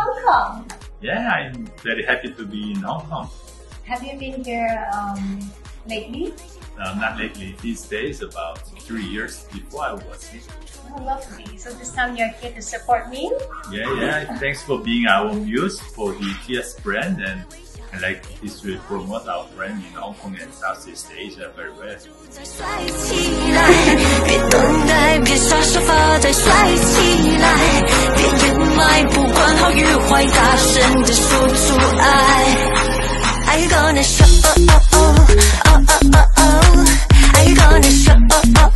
Hong Kong. Yeah, I'm very happy to be in Hong Kong. Have you been here lately? Not lately. These days, about 3 years before I was here. Oh, lovely. So this time you're here to support me? Yeah. Thanks for being our muse for the TS brand, and I like this will promote our brand in Hong Kong and Southeast Asia very well. 别等待，别傻傻发呆，帅起来！别掩埋，不管好与坏，大声地说出爱。I gonna show, I gonna show.